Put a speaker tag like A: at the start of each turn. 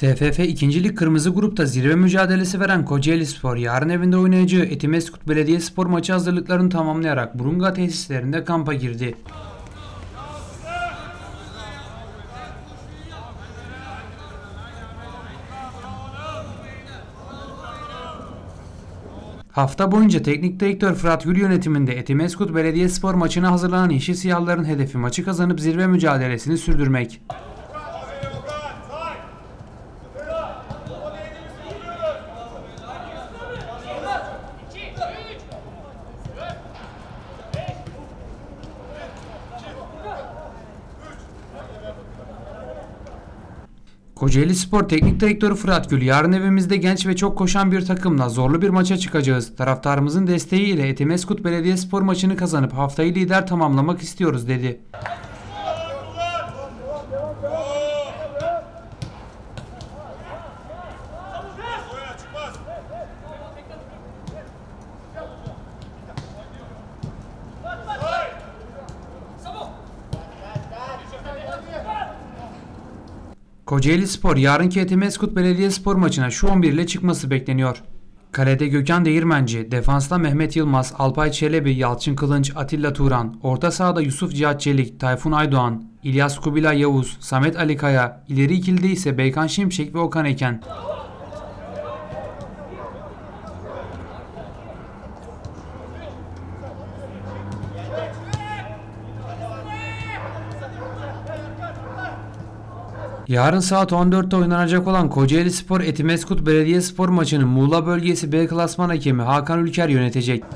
A: TFF 2. Lig Kırmızı Grup'ta zirve mücadelesi veren Kocaelispor yarın evinde oynayacağı Etimesgut Belediyespor maçı hazırlıklarını tamamlayarak Burunga tesislerinde kampa girdi. Hafta boyunca teknik direktör Fırat Gül yönetiminde Etimesgut Belediyespor maçına hazırlanan Yeşil Siyahlıların hedefi maçı kazanıp zirve mücadelesini sürdürmek. Kocaelispor Teknik Direktörü Fırat Gül, yarın evimizde genç ve çok koşan bir takımla zorlu bir maça çıkacağız. Taraftarımızın desteğiyle Etimesgut Belediyespor maçını kazanıp haftayı lider tamamlamak istiyoruz dedi. Kocaelispor yarınki Etimesgut Belediyespor maçına şu 11 ile çıkması bekleniyor. Kalede Gökhan Değirmenci, defansta Mehmet Yılmaz, Alpay Çelebi, Yalçın Kılınç, Atilla Turan, orta sahada Yusuf Cihat Çelik, Tayfun Aydoğan, İlyas Kubilay Yavuz, Samet Ali Kaya, ileri ikilide ise Beykan Şimşek ve Okan Eken. Yarın saat 14'te oynanacak olan Kocaelispor Etimesgut Belediyespor maçını Muğla Bölgesi B Klasman hakemi Hakan Ülker yönetecek.